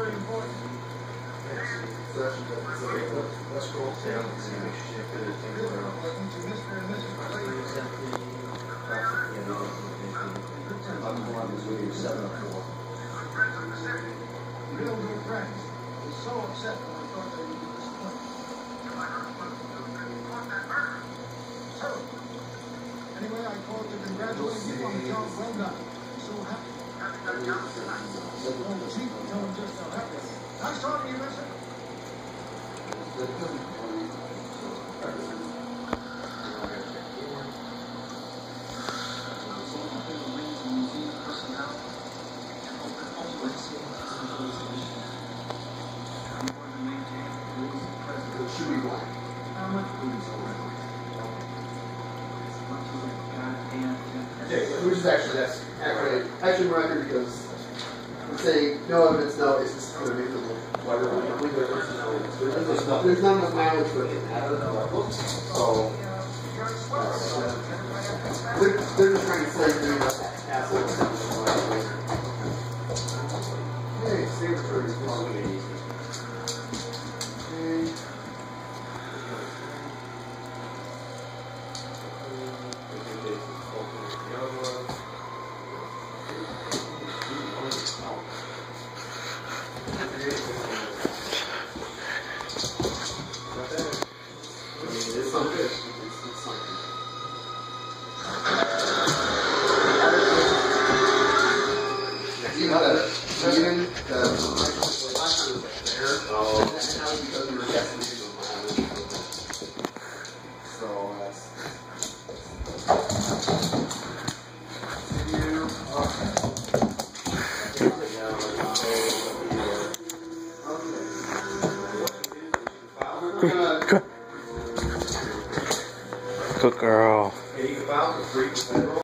Let's go. Real good friends. I was so upset when I thought they would be disappointed. Terrible. Anyway, I called to congratulate you on the job well done. I'm so happy. Call the chief and tell him just how happy. Nice talking to you, mister. Should be one. How much booze Which is actually, that's actually record because I'm saying no evidence, no, it's just going to make them look wider. There's not enough mileage for it to happen. So, they're just trying to say they're not assholes. Hey, save for his quality. It's something. It's something. You know that meeting that last time was there. Oh. And that was because we were guessing these on my island. So that's. Good girl. Yeah, you can file for free.